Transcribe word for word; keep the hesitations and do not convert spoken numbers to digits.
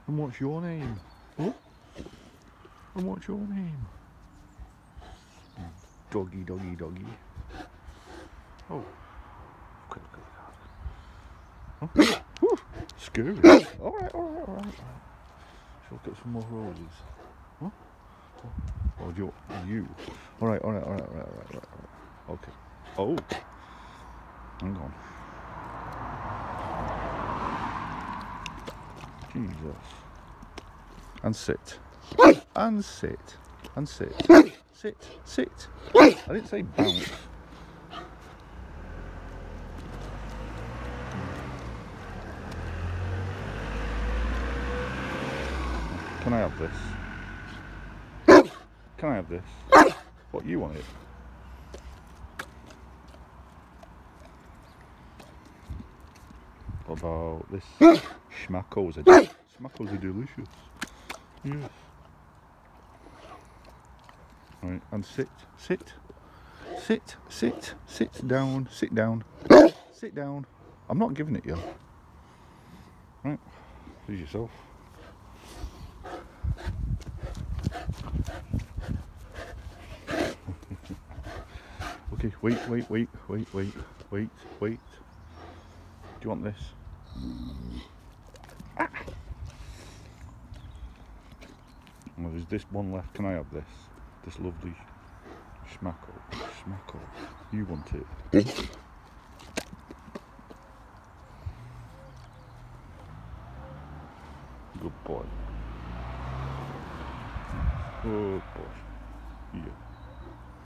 And what's your name? Oh? And what's your name? Doggy, doggy, doggy. Oh. Okay, look at that. Oh. Scary. Alright, alright, alright, alright. Let's look at some more roses. Huh? Oh, you, you. Alright, alright, alright, alright, alright, alright. Okay. Oh. Hang on. Jesus. And sit. And sit. And sit. Sit. Sit. I didn't say bounce. Can I have this? Can I have this? What, you wanted? What about this? Schmackos are, Schmackos are delicious. Yes. Right, and sit, sit, sit, sit, sit down, sit down, sit down. I'm not giving it you. Right, please yourself. Okay, wait, wait, wait, wait, wait, wait, wait. Do you want this? Ah. Well, there's this one left. Can I have this? This lovely Schmackos. Schmackos. You want it?